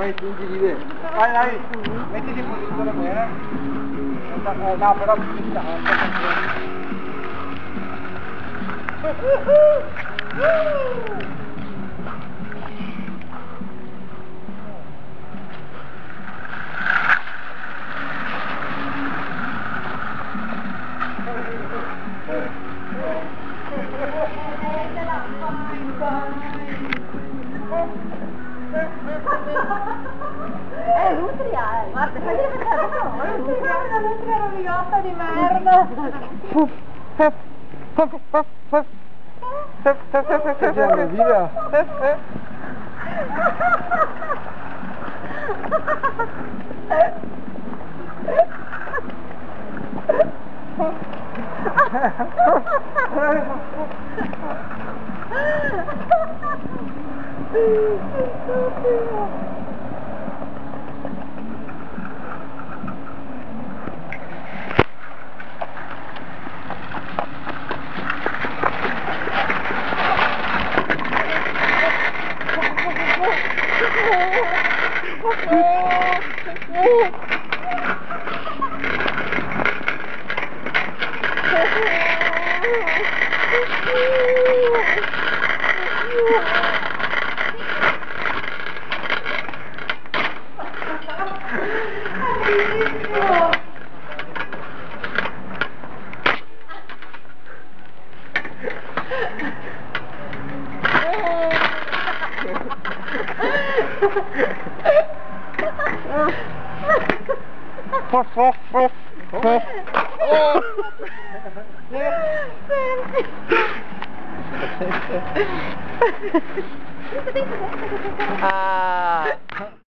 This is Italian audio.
Vai, spingili te. Vai, dai, mettiti in posizione bene. No, però ci sta, Nutria, guarda, fai diventare una nutria rovigotta di merda. via. Oh!